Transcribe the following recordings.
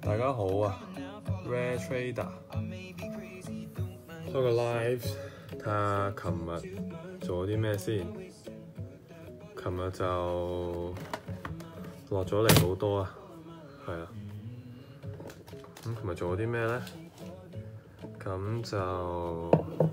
大家好啊 ，Rare Trader 開個 live 睇下琴日做咗啲咩先。琴日就落咗嚟好多啊，係啊。咁琴日做咗啲咩咧？咁就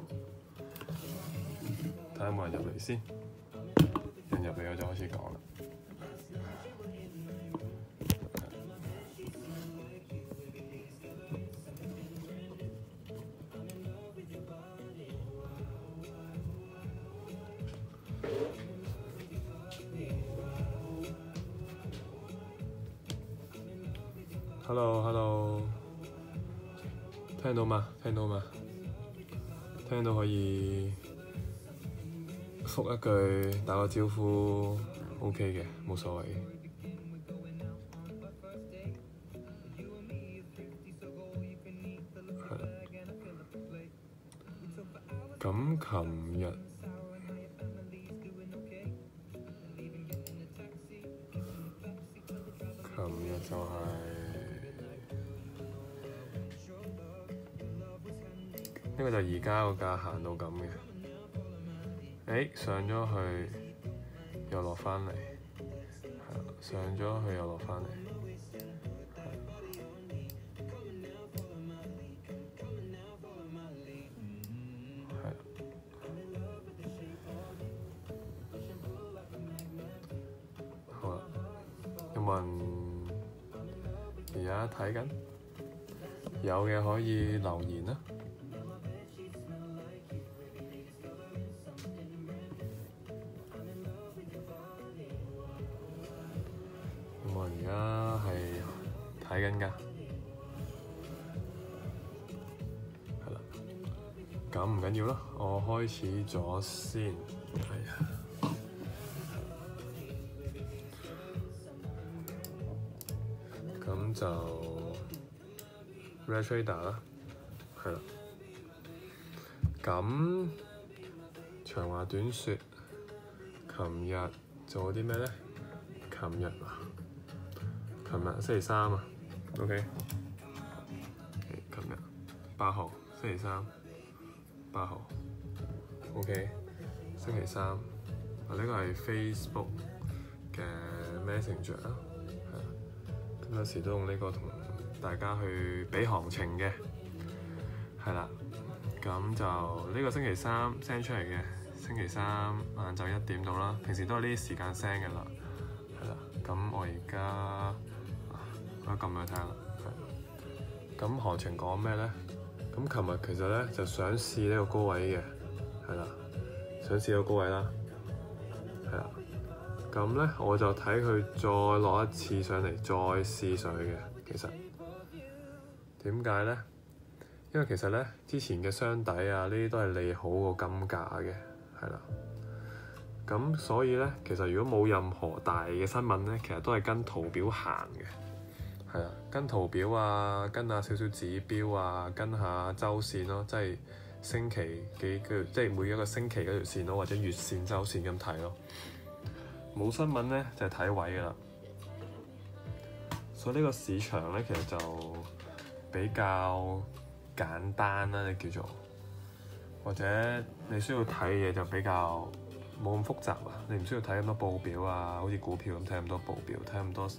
睇下有冇人入嚟先。人入嚟我就開始講啦。Hello， 聽到嗎？聽到可以覆一句打個招呼 ，OK 嘅，冇所謂。係啦。咁琴日就係、呢個就而家個價行到咁嘅，上咗去又落返嚟，係啦，上咗去又落返嚟，係啦，好啦，有冇人而家睇緊？有嘅可以留言啦。我而家係睇緊㗎，係啦，咁唔緊要啦，我開始咗先，係啊，咁就 Rare Trader 啦，係啦，咁長話短説，琴日做咗啲咩咧？琴日星期三啊 ，OK， 琴日8號，星期三8號 ，OK， 星期三，呢個係 Facebook 嘅 Messenger 啦，係啊，咁有時都用呢個同大家去比行情嘅，係啦，咁就呢個星期三 send 出嚟嘅，星期三晏晝1點到啦，平時都係呢啲時間 send 嘅啦，係啦，咁我而家。我撳去睇下，咁行情講咩咧？咁琴日其實咧就想試呢個高位嘅，係啦，想試個高位啦，係啦。咁咧我就睇佢再落一次上嚟，再試上去嘅。其實點解咧？因為其實咧之前嘅箱底啊，呢啲都係利好個金價嘅，係啦。咁所以咧，其實如果冇任何大嘅新聞咧，其實都係跟圖表行嘅。係啊，跟圖表啊，跟下少少指標啊，跟下週線咯，即係星期幾個，即係每一個星期嗰條線咯，或者月線、週線咁睇咯。冇新聞咧就係睇位㗎啦。所以呢個市場咧其實就比較簡單啦，你叫做，或者你需要睇嘢就比較冇咁複雜啊。你唔需要睇咁多報表啊，好似股票咁睇咁多報表，睇咁多。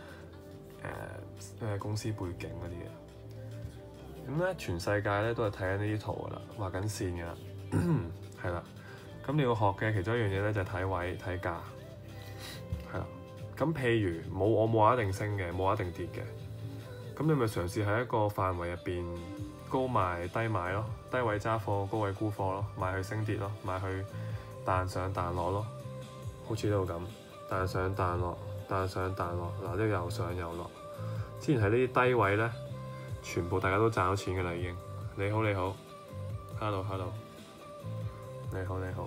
公司背景嗰啲嘢，咁咧全世界咧都係睇緊呢啲圖噶啦，畫緊線噶啦，係啦。咁你要學嘅其中一樣嘢咧就係睇位睇價，係啦。咁譬如我冇話一定升嘅，冇話一定跌嘅。咁你咪嘗試喺一個範圍入邊高賣低買咯，低位揸貨，高位沽貨咯，買去升跌咯，買去彈上彈落咯，好似呢度咁彈上彈落。彈上彈落，嗱，呢個又上又落。之前喺呢啲低位咧，全部大家都賺到錢嘅啦已經。你好，hello， 你好。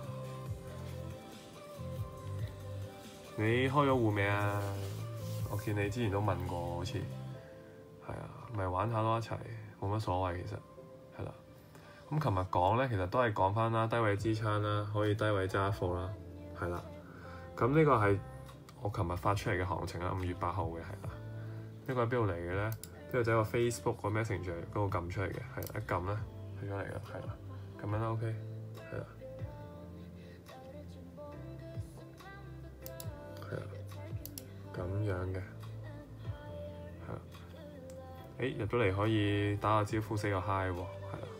你開咗戶未啊？我見你之前都問過，好似係啊，咪玩下咯一齊，冇乜所謂其實係啦。咁琴日講咧，其實都係講翻啦，低位支撐啦，可以低位揸貨啦，係啦。咁呢個係我琴日發出嚟嘅行情啦，5月8號嘅係啦。呢個喺邊度嚟嘅咧？ 跟住就喺個 Facebook 個 Messenger 嗰度撳出嚟嘅，係啦，一撳咧係咗嚟嘅，係啦，咁樣啦 OK， 係啦，係啦，咁樣嘅，係啦，入咗嚟可以打個招呼 say 個 hi 喎，係啦。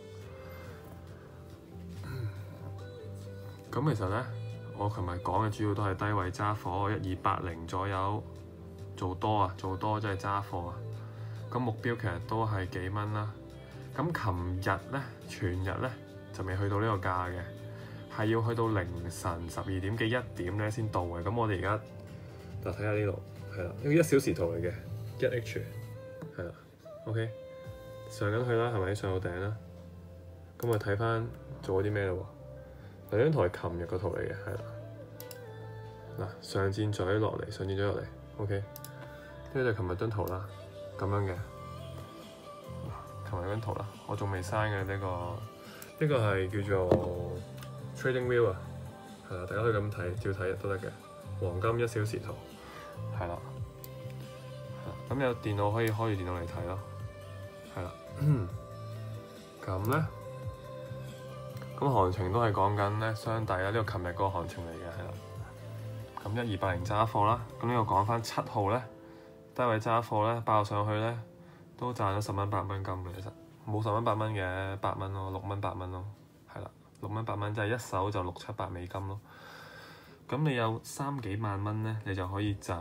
咁其實咧，我琴日講嘅主要都係低位揸貨，1280左右做多即係揸貨啊。咁目標其實都係幾蚊啦。咁琴日咧，全日咧就未去到呢個價嘅，係要去到凌晨12點幾1點咧先到嘅。咁我哋而家就睇下呢度，係啦，呢個1小時圖嚟嘅1H，係啦 ，OK， 上緊去啦，係咪上到頂啦？咁我睇翻做咗啲咩咯喎？嗱，呢張圖係琴日個圖嚟嘅，係啦。嗱，上箭嘴落嚟，上箭嘴落嚟 ，OK。呢就係琴日張圖啦，咁樣嘅。琴日張圖啦，我仲未刪嘅呢個，呢個係叫做 Trading View 啊，係啦，大家可以咁睇，照睇都得嘅。黃金1小時圖，係啦。咁有電腦可以開住電腦嚟睇咯，係啦。咁咧。咁行情都係講緊咧雙底啦，呢個琴日嗰個行情嚟嘅，係啦。咁1280揸貨啦，咁呢個講翻7號咧，低位揸貨咧，爆上去咧都賺咗10蚊8蚊金嘅，其實冇10蚊8蚊嘅，8蚊咯，6蚊8蚊咯，係啦，6蚊8蚊即係一手就6、7、8美金咯。咁你有3幾萬蚊咧，你就可以賺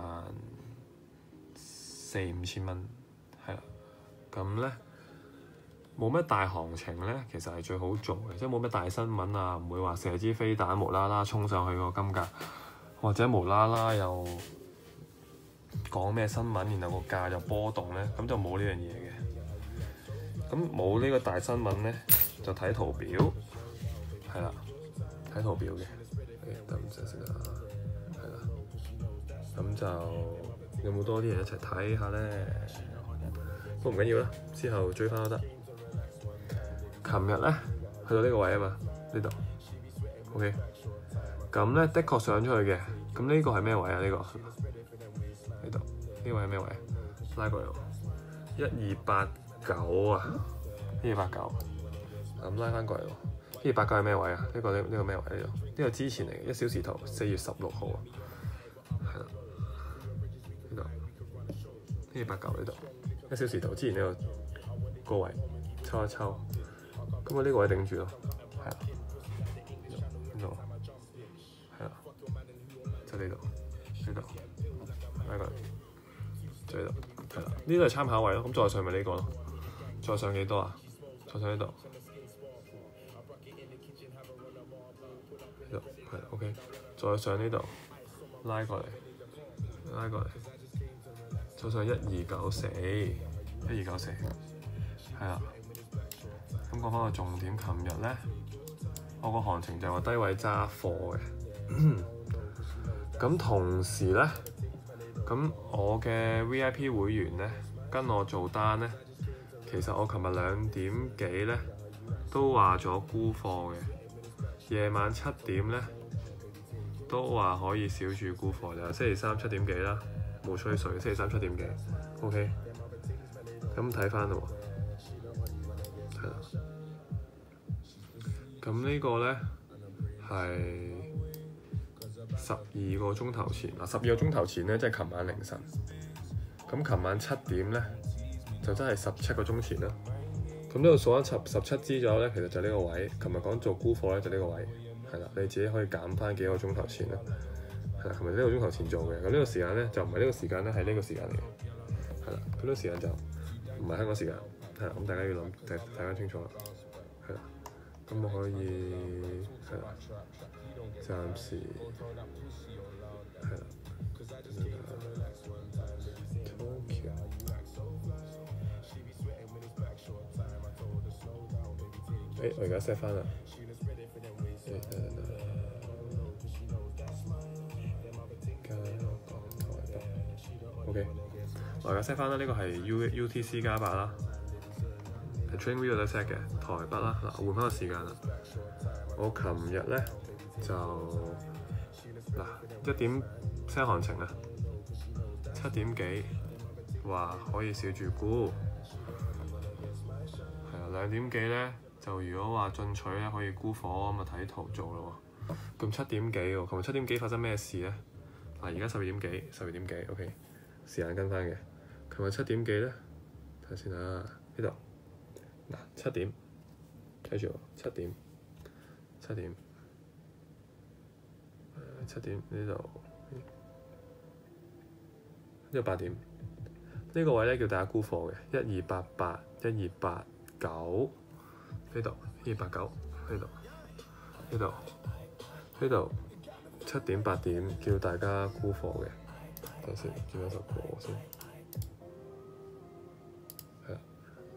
4、5千蚊，係啦。咁咧。冇咩大行情咧，其實係最好做嘅，即係冇咩大新聞啊，唔會話射支飛彈無啦啦衝上去個金價，或者無啦啦又講咩新聞，然後個價又波動咧，咁就冇呢樣嘢嘅。咁冇呢個大新聞咧，就睇圖表，係啦，睇圖表嘅。等陣先啦，係啦，咁就有冇多啲人一齊睇下咧？都唔緊要啦，之後追翻都得。琴日咧去到呢個位啊嘛，呢度 OK， 咁咧的確上咗去嘅。咁呢個係咩位啊？呢個呢度呢個係咩位？拉過嚟1289啊，1289，咁拉翻過嚟喎。1289係咩位啊？呢個咩位呢度？呢個之前嚟嘅1小時圖，4月16號啊，係啦，呢度1289呢度1小時圖之前呢個高位抽一抽。咁我呢個位頂住咯，係啦，呢度，係啦，就呢度，拉過嚟，就呢度，係啦，呢度係參考位咯。咁再上咪呢個咯，再上幾多啊？再上呢度，呢度係 OK， 再上呢度，拉過嚟，再上1294，係啦。咁講翻個重點，琴日咧，我個行情就話低位揸貨嘅。咁同時咧，咁我嘅 VIP 會員咧，跟我做單咧，其實我琴日2點幾咧都話咗沽貨嘅，夜晚7點咧都話可以少注沽貨，就係星期三7點幾啦，冇吹水，星期三7點幾 OK。咁睇翻咯喎，係啦。咁呢個咧係12個鐘頭前嗱，12個鐘頭前咧即係琴晚凌晨。咁琴晚7點咧就真係17個鐘前啦。咁呢度數緊17支左右咧，其實就呢個位。琴日講做沽貨咧就呢個位，係啦，你自己可以減翻幾個鐘頭前啦。係啦，琴日呢個鐘頭前做嘅。咁呢個時間咧就唔係呢個時間咧，係呢個時間嚟嘅。係啦，咁呢個時間就唔係香港時間。係啦，咁大家要睇翻清楚啦。係啦。咁我可以係啦，暫時係啦。我而家 set 翻啦。OK， 我而家 set 翻啦。呢個係 UTC 加8啦。Trading View 有得 set 嘅，台北啦，嗱換翻個時間啦。我琴日咧就1點 set 行情啦，7點幾話可以少注沽， 2點幾咧，就如果話進取咧，可以沽貨咁啊，睇圖做咯喎。咁7點幾喎，琴日7點幾發生咩事咧？而家12點幾，12點幾 OK， 時間跟翻嘅。琴日7點幾咧，睇下先啊，呢度嗱7點，睇住喎，7點呢度，呢個8點，呢個位咧叫大家沽貨嘅，1288、1289呢度，1289呢度7點8點叫大家沽貨嘅，等陣先，轉一首歌先，係啦。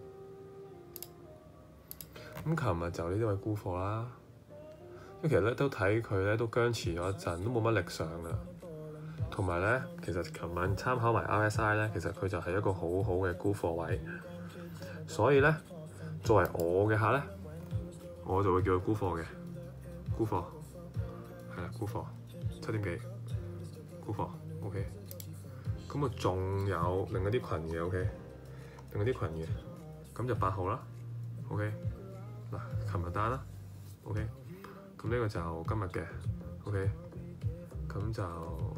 咁琴日就呢啲位沽貨啦，因為其實咧都睇佢咧都僵持咗一陣，都冇乜力上㗎。同埋咧，其實琴晚參考埋 RSI 咧，其實佢就係一個好好嘅沽貨位，所以咧作為我嘅客咧，我就會叫佢沽貨嘅，沽貨係啦，沽貨7點幾沽貨 OK。咁啊，仲有另一啲群嘅 OK， 另一啲群嘅，咁就8號啦 OK。嗱，琴日單啦 OK， 咁呢個就今日嘅 OK， 咁就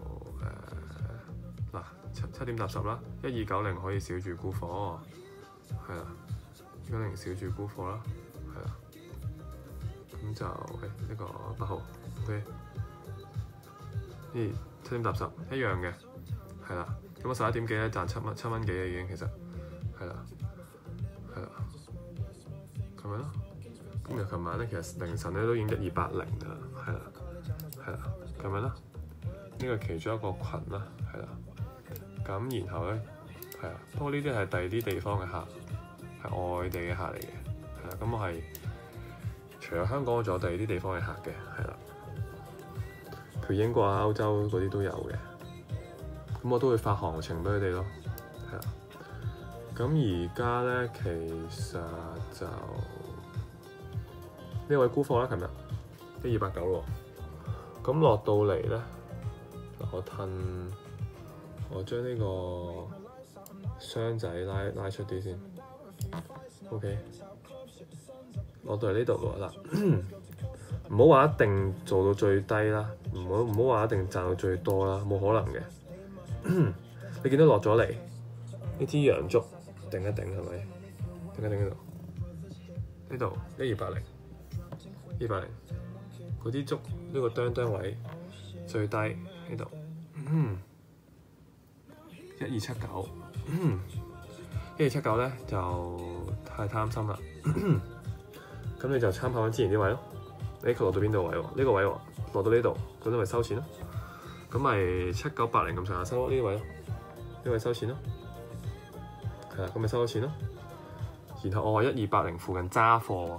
7點10啦，1290可以少住沽貨，係啦，1290少住沽貨啦，係啦，咁就呢個8號 OK， 7點10一樣嘅，係啦，咁我11點幾咧賺7蚊幾嘅已經，其實係啦，咁樣咯。咁又琴晚咧，其實凌晨咧都已經1280㗎啦，係啦，咁樣啦。呢個其中一個群啦，係啦。咁然後咧，係啊，不過呢啲係第二啲地方嘅客，係外地嘅客嚟嘅，係啦。咁我係除咗香港，仲有第二啲地方嘅客嘅，係啦。譬如英國啊、歐洲嗰啲都有嘅。咁我都會發行情俾佢哋咯，係啦。咁而家咧，其實就呢位沽貨啦，琴日1289喎。咁落到嚟咧，我將呢個箱仔拉出啲先 ，OK。落到嚟呢度喎嗱，唔好話一定做到最低啦，唔好話一定賺到最多啦，冇可能嘅。你見到落咗嚟呢支陽燭頂一頂係咪？頂一頂呢度1280嗰啲燭呢個哚位最低呢度。1279 1279咧就太貪心啦，咁你就參考翻之前啲位咯。佢落到邊度位喎？呢個位喎，落到呢度，咁咪收錢咯。咁咪7980咁上下收咯，呢啲位咯，呢位收錢咯，係啦，咁咪收咗錢咯。然後我話1280附近揸貨喎，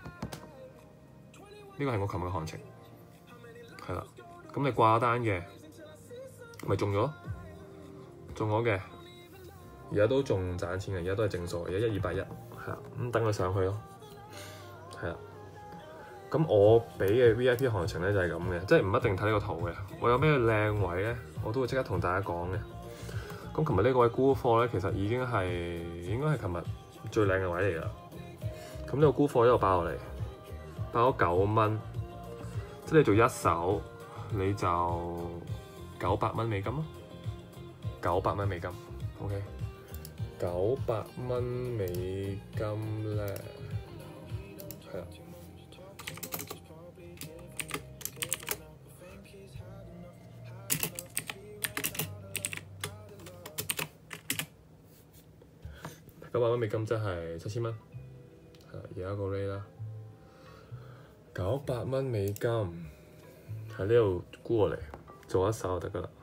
呢個係我琴日嘅行情，係啦。咁你掛單嘅咪中咗？中咗嘅，而家都仲賺錢嘅，而家都係正數，而家1281，係啦，咁等佢上去咯，係啦。咁我俾嘅 VIP 行情咧就係咁嘅，即係唔一定睇呢個圖嘅。我有咩靚位咧，我都會即刻同大家講嘅。咁琴日呢個位沽貨咧，其實已經應該係琴日最靚嘅位嚟㗎啦。咁呢個沽貨一路爆落嚟，爆咗9蚊，即係你做一手你就900蚊美金咯。900蚊美金 ，OK， 900蚊美金咧，係啦。900蚊美金即係7000蚊，係而家個 rate 啦。900蚊美金喺呢度沽過嚟做一手就得㗎啦。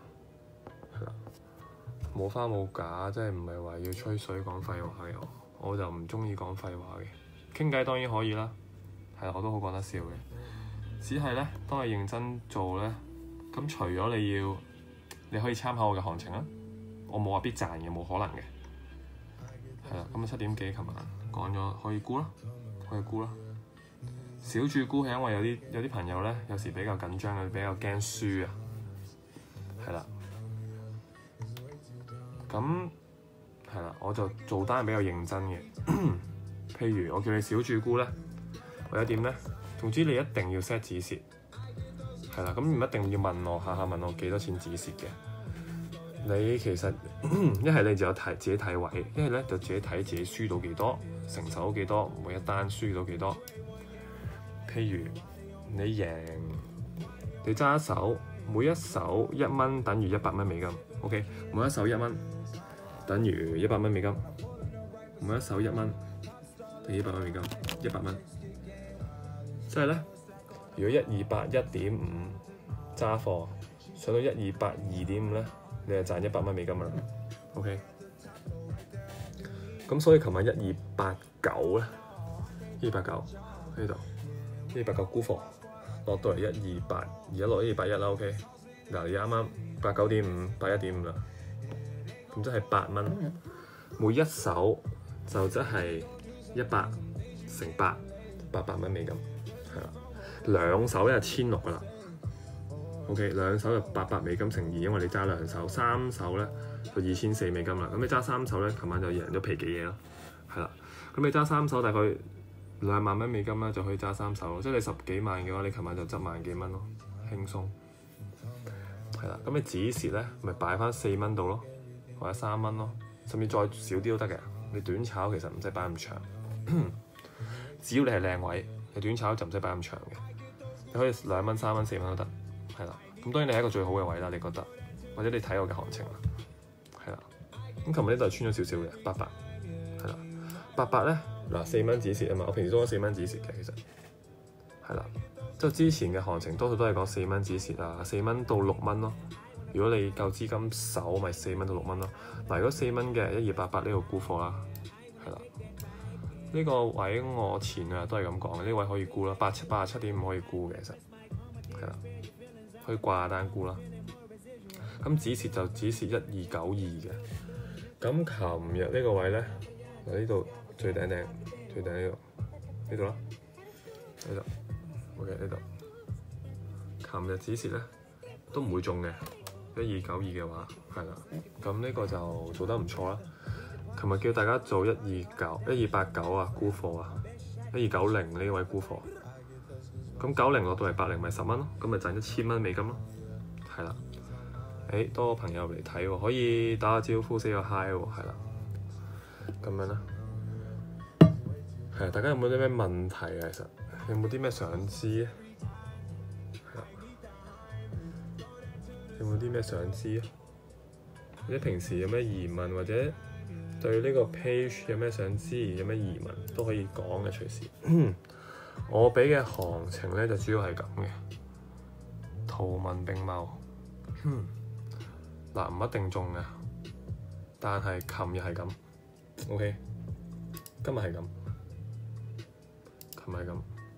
冇花冇假，即係唔係話要吹水講廢話嘅，我就唔中意講廢話嘅。傾偈當然可以啦，係我都好講得笑嘅。只係咧，當你認真做咧，咁除咗你可以參考我嘅行情啦，我冇話必賺嘅，冇可能嘅。係啦，咁7點幾，琴日講咗可以沽啦，可以沽啦。少注沽係因為有啲朋友咧，有時比較緊張嘅，比較驚輸啊，係啦。咁係啦，我就做單比較認真嘅， 譬如我叫你小注沽咧，或者點咧，總之你一定要 set 止蝕，係啦。咁唔一定要問我下問我幾多錢止蝕嘅。你其實一係你就有自己睇位，一係咧就自己睇自己輸到幾多，承受到幾多，每一單輸到幾多。譬如你贏，你揸一手，每一手1蚊等於100蚊美金。OK， 每一手1蚊等於100蚊美金。每一手1蚊等於100蚊美金，100蚊。即係咧，如果128.1.5揸貨，上到128.2.5咧，你就賺100蚊美金啦。OK， 咁所以琴晚1289咧，129呢度，129沽貨落到嚟128，而家落121啦。OK， 嗱你啱啱89.5、81.5啦，咁即係8蚊，每一手就即係100乘8，800蚊美金，係啦。兩手咧就1600噶啦。OK， 兩手就800美金乘2，因為你揸兩手，三手咧就2400美金啦。咁你揸三手咧，琴晚就贏咗皮幾嘢咯，係啦。咁你揸三手大概2萬蚊美金啦，就可以揸三手，即係你10幾萬嘅話，你琴晚就執萬幾蚊咯，輕鬆。係啦，咁你止蝕咧，咪擺翻4蚊度咯，或者3蚊咯，甚至再少啲都得嘅。你短炒其實唔使擺咁長，只要你係靚位，你短炒就唔使擺咁長嘅，你可以2蚊、3蚊、4蚊都得。係啦，咁當然你係一個最好嘅位啦，你覺得，或者你睇我嘅行情啦，係啦。咁琴日呢度係穿咗少少嘅88，係啦，88咧嗱4蚊止蝕啊嘛，我平時都講4蚊止蝕嘅，其實係啦，即係之前嘅行情多數都係講4蚊止蝕啊，4蚊到6蚊咯。如果你夠資金手，咪4蚊到6蚊咯。嗱，如果4蚊嘅1288呢度沽貨啦，係啦，呢個位我前日都係咁講嘅，呢位可以沽啦，87.5可以沽嘅，其實係啦。可以掛單沽啦，咁止蝕就止蝕1292嘅。咁琴日呢個位咧，嗱呢度最頂呢度啦，呢度 OK 呢度。琴日止蝕咧都唔會中嘅，1292嘅話係啦。咁呢個就做得唔錯啦。琴日叫大家做1289啊沽貨啊，1290呢位沽貨。咁90落到嚟80咪10蚊咯，咁咪賺1000蚊美金咯，係啦。多個朋友嚟睇喎，可以打下招呼 say 個 hi 喎，係啦。咁樣啦，係啊，大家有冇啲咩問題啊？其實有冇啲咩想知啊？係啦，有冇啲咩想知啊？或者平時有咩疑問，或者對呢個 page 有咩想知，有咩疑問都可以講嘅，隨時。我俾嘅行情咧就主要係咁嘅，圖文並茂。嗱唔一定中嘅，但係琴日係咁 ，OK， 今日係咁，琴日係咁，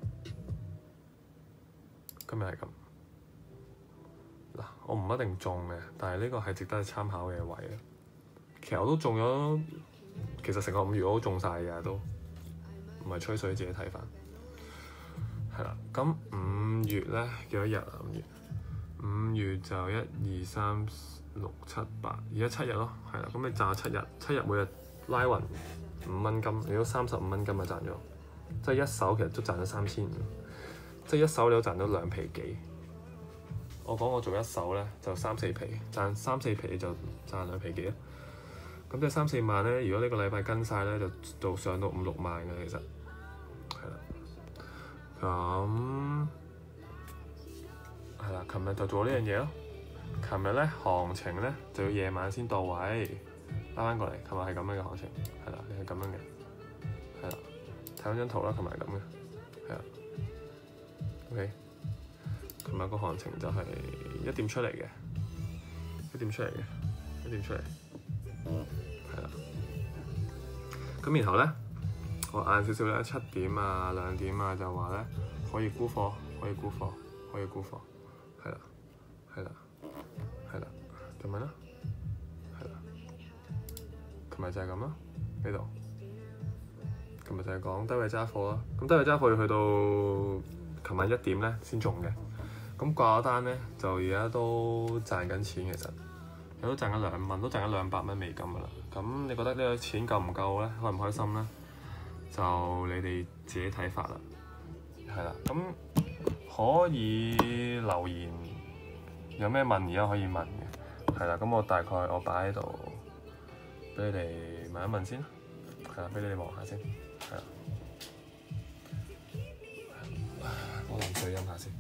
今日係咁。嗱，我唔一定中嘅，但係呢個係值得參考嘅位啊。其實我都中咗，其實成個5月我都中晒嘅，都唔係吹水，自己睇法。係啦，咁5月咧幾多日啊？5月就1、2、3、6、7、8，而家7日咯，係啦。咁你賺7日每日拉勻5蚊金，你都35蚊金就賺咗，即係一手其實都賺咗3500，即係一手你都賺到2皮幾。我講我做一手咧就3、4皮，賺3、4皮就賺2皮幾咯。咁即係3、4萬咧，如果呢個禮拜跟晒咧，就上到5、6萬嘅其實係啦。咁係啦，琴日就做呢樣嘢咯。琴日咧行情咧就要夜晚先到位，拉翻過嚟。琴日係咁樣嘅行情，係啦，你係咁樣嘅，係啦。睇翻張圖啦，琴日係咁嘅，係啦。OK，琴日個行情就係1點出嚟嘅，1點出嚟嘅，1點出嚟，係啦。咁然後咧，我晏少少咧7點啊、2點啊就話咧可以沽貨，可以沽貨，可以沽貨，係啦，係啦，係啦，咁樣啦，係啦。琴日就係咁啦，呢度。琴日就係講低位揸貨啦。咁低位揸貨要去到琴晚1點咧先中嘅。咁掛單咧就而家都賺緊錢，其實有都賺緊2蚊，都賺緊200蚊美金噶啦。咁你覺得呢個錢夠唔夠咧？開唔開心咧？ 就你哋自己睇法啦。係啦，咁可以留言，有咩問而家可以問嘅。係啦，咁我大概我擺喺度俾你哋問一問先啦。係啦，俾你哋望下先。係啦，我攞水飲下先。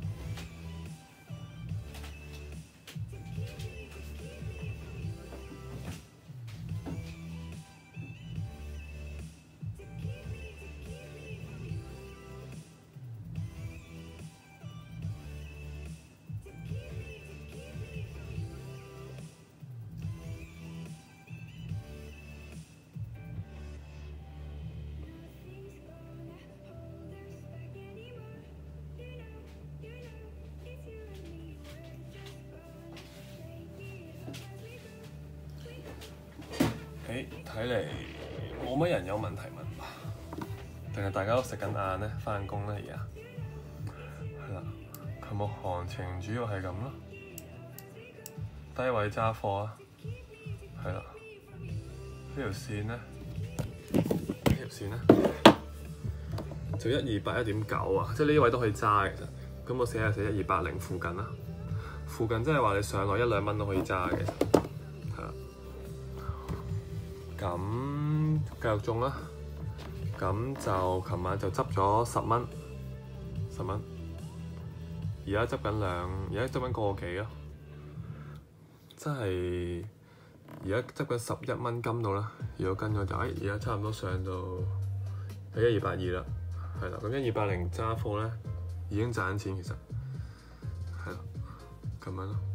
睇嚟冇乜人有問題問吧？定係大家都食緊晏咧，返工咧而家？係啦，琴日行情主要係咁咯，低位揸貨啊，係啦，呢條線咧就128.1.9啊，即係呢位都可以揸嘅其實。咁我寫1280附近啦，附近即係話你上落1-2蚊都可以揸嘅。咁繼續中啦，咁就琴晚就執咗10蚊，而家執緊個幾咯，即係而家執緊11蚊金到啦。如果跟我就而家差唔多上到喺1282啦，係啦，咁1280揸貨咧已經賺緊錢，其實係啦，咁樣咯。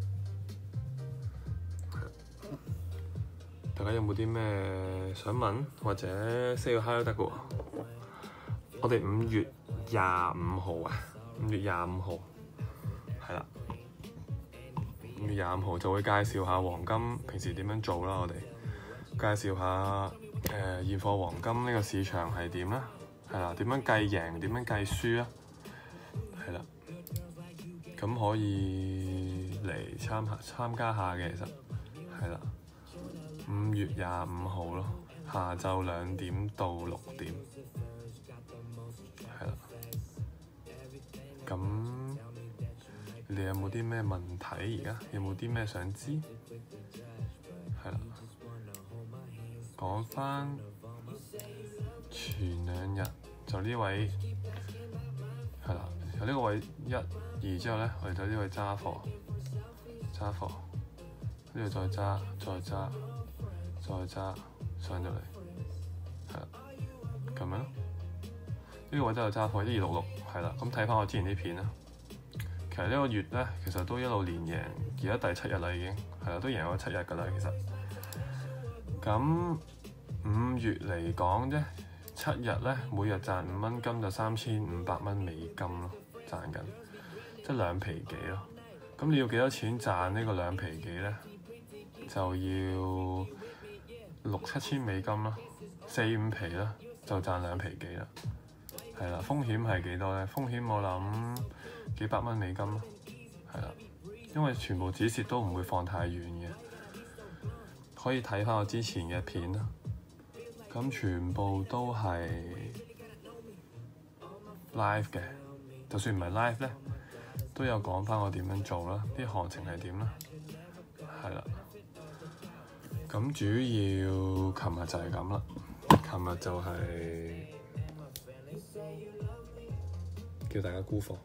大家有冇啲咩想問或者 say 個 hi 都得嘅喎？我哋5月25號啊，5月25號係啦，5月25號就會介紹下黃金平時點樣做啦。我哋介紹下現貨黃金呢個市場係點啦，係啦，點樣計贏，點樣計輸啊，係啦，咁可以嚟參加下嘅，其實係啦。5月25號咯，下晝2點到6點，係啦。咁你哋有冇啲咩問題？而家有冇啲咩想知？係啦，講返前2日就呢位係啦，由呢個位1、2之後咧，我哋就呢位揸貨，呢度再揸上咗嚟，係啦，咁樣咯。呢個位都有揸貨，1266，係啦。咁睇翻我之前啲片啦，其實呢個月咧，其實都一路連贏，而家第7日啦已經，係啦，都贏咗7日噶啦，其實。咁5月嚟講啫，7日咧，每日賺5蚊金就3500蚊美金咯，賺緊，即係2皮幾咯。咁你要幾多錢賺呢個2皮幾咧？就要6-7千美金啦，4-5皮啦，就賺2皮幾啦。係啦，風險係幾多咧？風險我諗幾百蚊美金咯，係啦，因為全部止蝕都唔會放太遠嘅，可以睇翻我之前嘅片啦。咁全部都係 live 嘅，就算唔係 live 咧，都有講翻我點樣做啦，啲行情係點啦，係啦。咁主要琴日就係咁啦，琴日就係叫大家沽貨，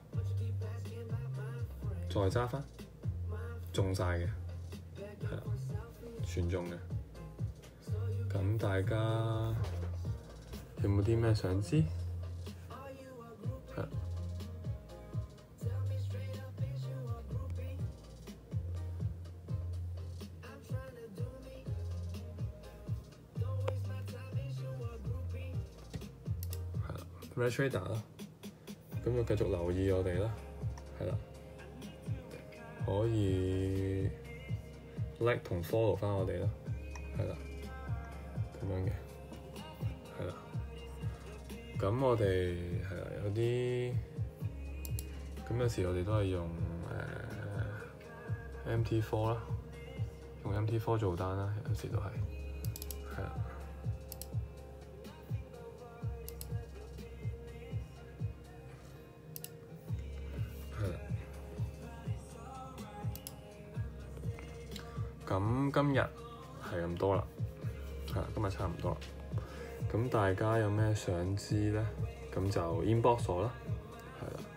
再揸翻，中晒嘅，係啦，全中嘅。咁大家有冇啲咩想知？係。Red Trader 啦，咁就繼續留意我哋啦，係啦，可以 like 同 follow 翻我哋啦，係啦，咁樣嘅，係啦，咁我哋係啦，有啲咁有時我哋都係用MT4 啦，用 MT4 做單啦，有時都係，係啦。 咁今日係咁多啦，係啦，今日差唔多啦。咁大家有咩想知咧？咁就 inbox 我啦，係啦。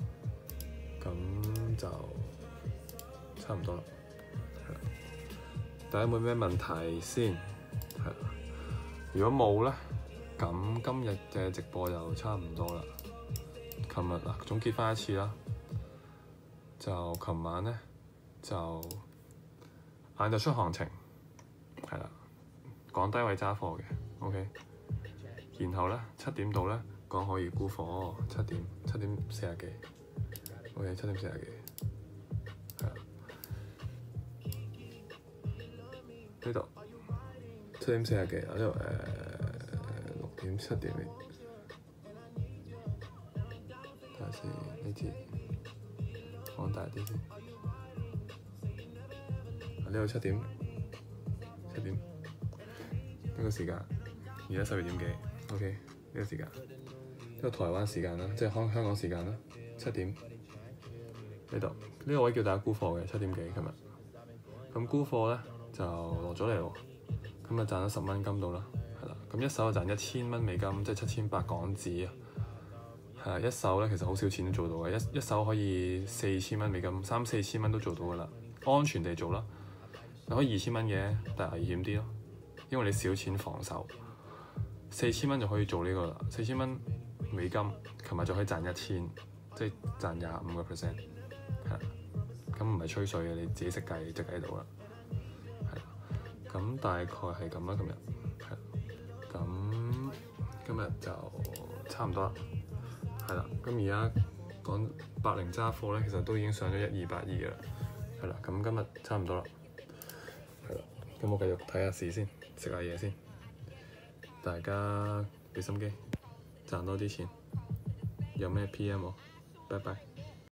咁就差唔多啦，係啦。大家有冇咩問題先？係啦。如果冇咧，咁今日嘅直播就差唔多啦。琴日啊，總結翻一次啦。就琴晚咧，就晏晝出行情，係啦，講低位揸貨嘅 ，OK。然後咧7點到咧講可以沽貨，7點40幾 ，OK， 7點40幾，係啦。呢度7點40幾啊，呢度6點7點，睇下先呢支。放大啲先，呢度7點呢個時間，而家12點幾 ，OK 呢個時間，呢個台灣時間啦，即係香港時間啦，7點呢度呢個位叫大家沽貨嘅7點幾今日，咁沽貨咧就落咗嚟喎，今日賺咗10蚊金到啦，係啦，咁一手就賺1000蚊美金，即係7800港紙啊。一手咧其實好少錢都做到嘅，一手可以4000蚊美金，3-4千蚊都做到噶啦，安全地做啦。你可以2000蚊嘅，但係危險啲咯，因為你少錢防守。4000蚊就可以做呢個啦，4000蚊美金，琴日就可以賺1000，即係賺25%，係。咁唔係吹水嘅，你自己識計就計到啦。係。咁大概係咁啦，今日係。咁今日就差唔多啦。係啦，咁而家講80揸貨咧，其實都已經上咗1282嘅啦。係啦，咁今日差唔多啦。係啦，咁我繼續睇下市先，食下嘢先。大家俾心機，賺多啲錢。有咩 PM 我？拜拜。